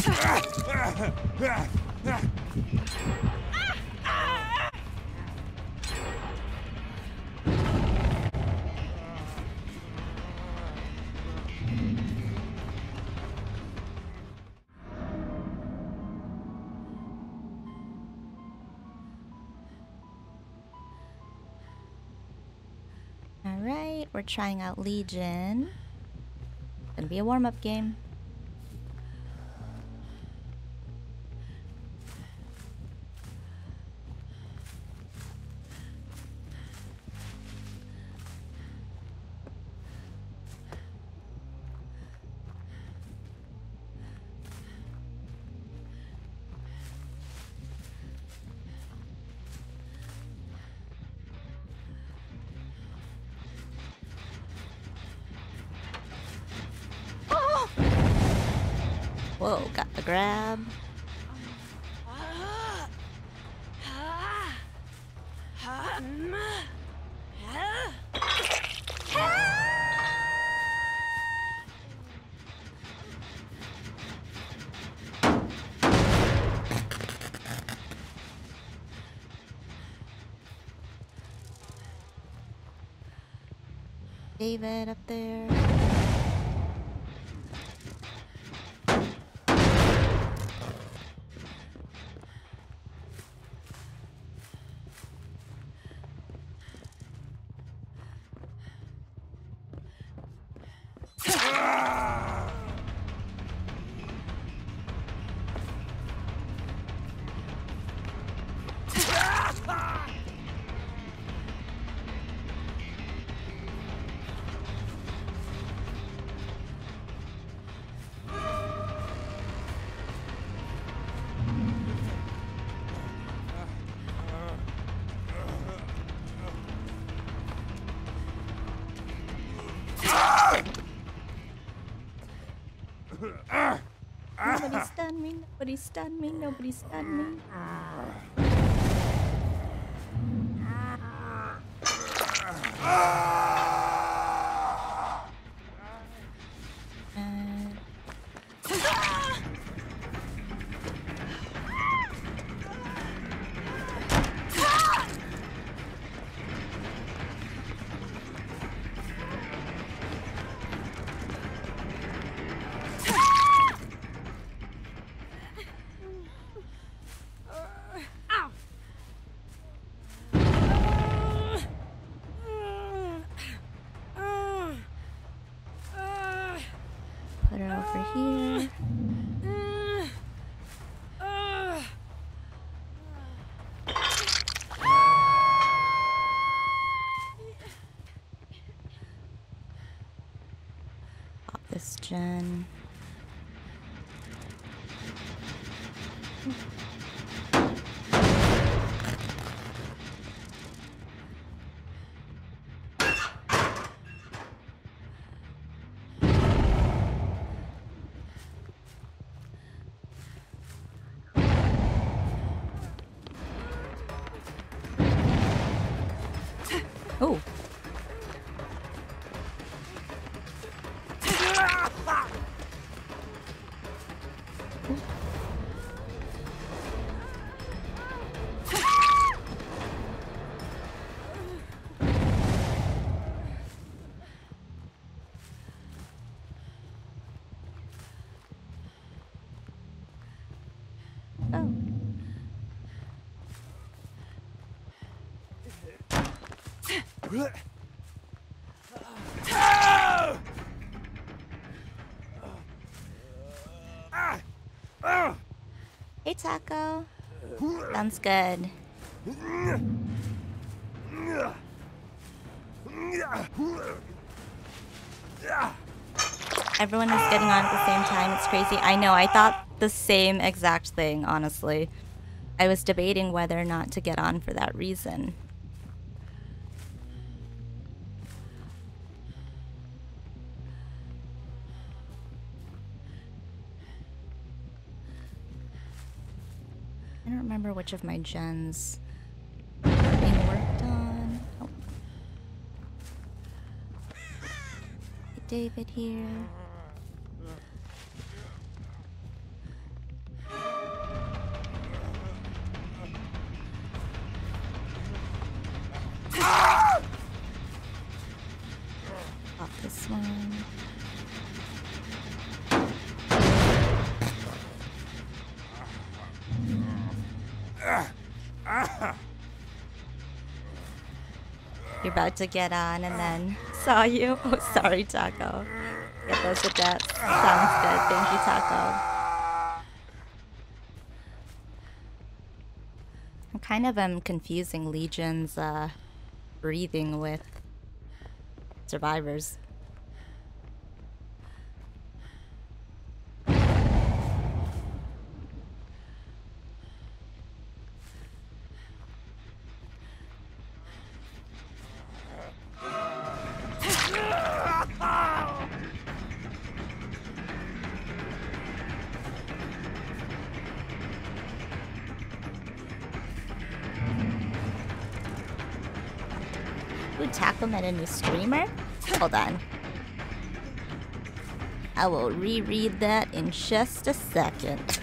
Alright, we're trying out Legion. Gonna be a warm-up game. Whoa, got the grab. David up there. Nobody stun me, nobody stun me, nobody stun me. Put her over here. Pop this gen. Oh. Hey, Taco. Sounds good. Everyone is getting on at the same time. It's crazy. I know. I thought the same exact thing, honestly. I was debating whether or not to get on for that reason. I don't remember which of my gens are being worked on. Oh. David here. You're about to get on and then saw you. Oh, sorry, Taco. Get those adepts. Sounds good. Thank you, Taco. I kind of am confusing Legion's breathing with survivors. Tackle met a new streamer? Hold on. I will reread that in just a second.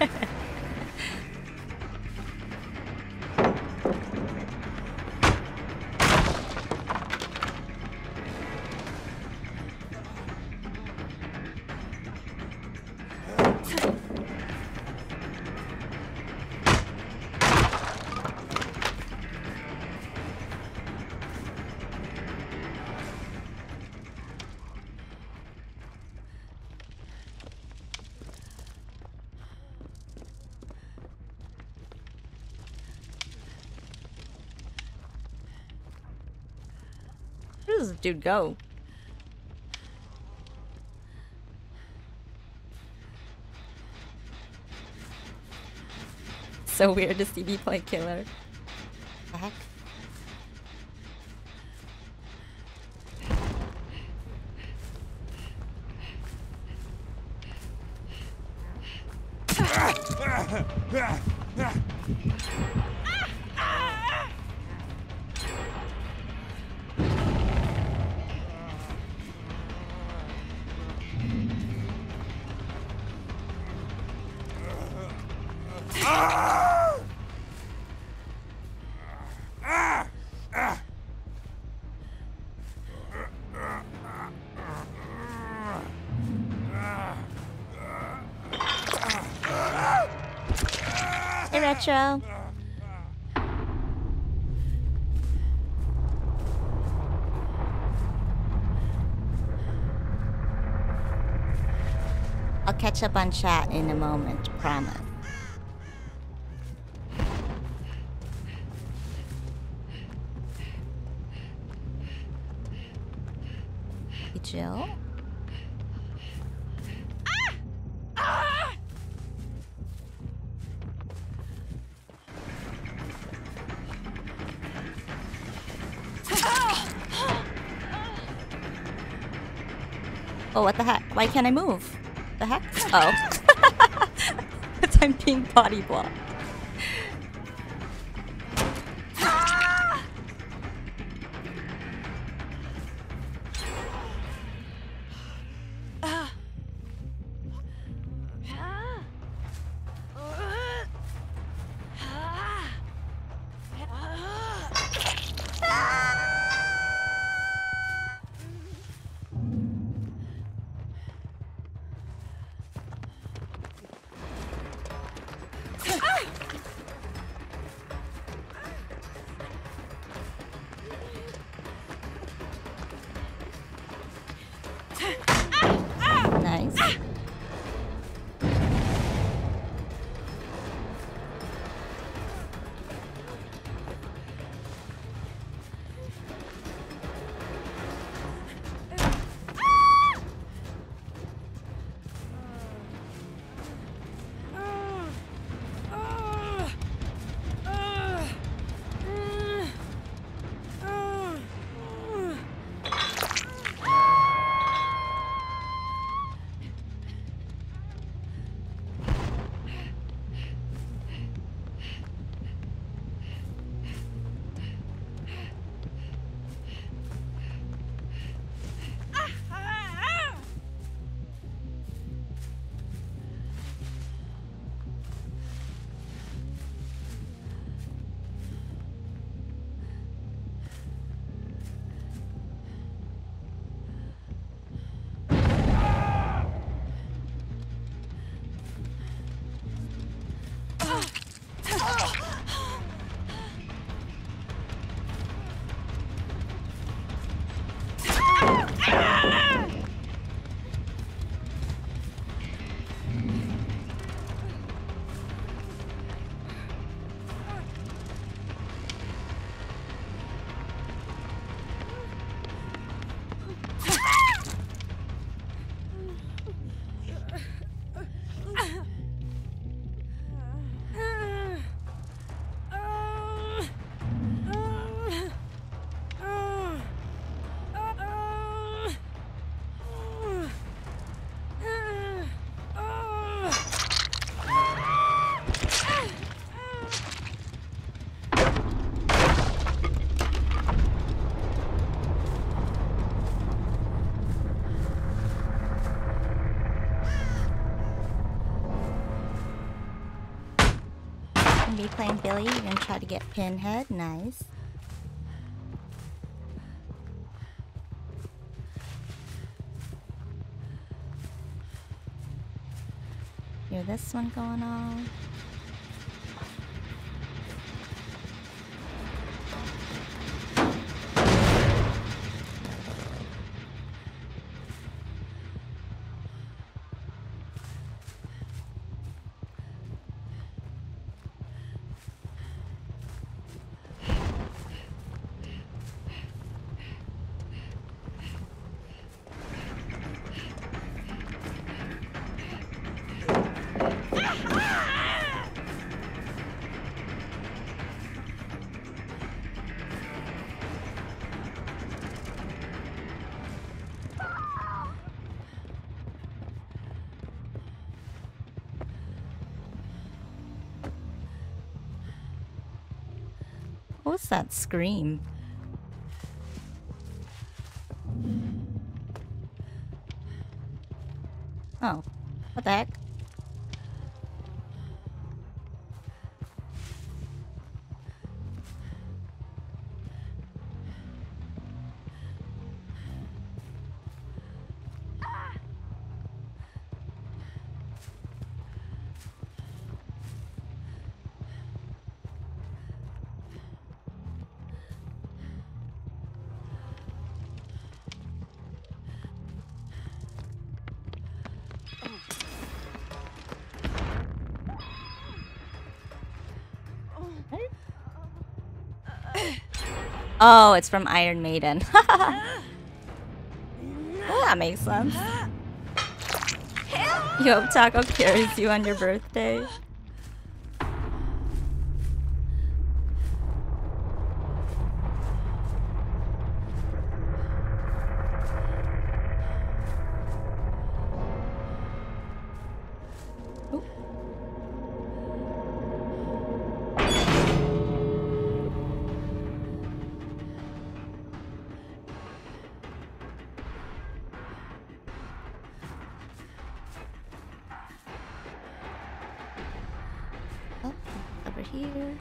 Where does this dude go? So weird to see me play killer. The heck? Hey, Retro. I'll catch up on chat in a moment, promise. Hey, Jill? Oh, what the heck? Why can't I move? The heck? Oh. Because I'm being body blocked. Nice. gonna be playing Billy. You're gonna try to get Pinhead. Nice. Hear this one going on. What was that scream? Oh, what the heck? Oh, it's from Iron Maiden. Well, that makes sense. You hope Taco carries you on your birthday. Here.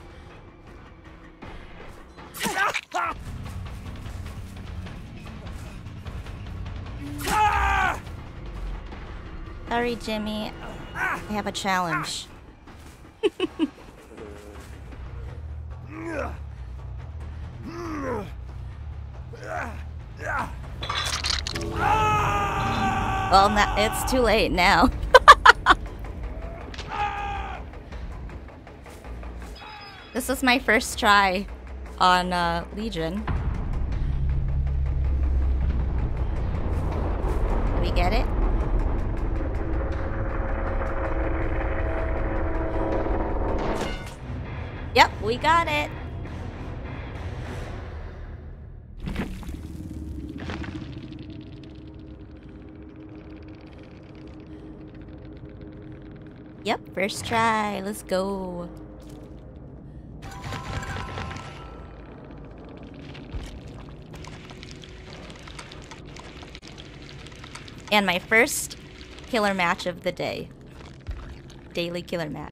Sorry, Jimmy. I have a challenge. Well, it's too late now. This was my first try on Legion. Did we get it? Yep, we got it. Yep, first try. Let's go. And my first killer match of the day. Daily killer match.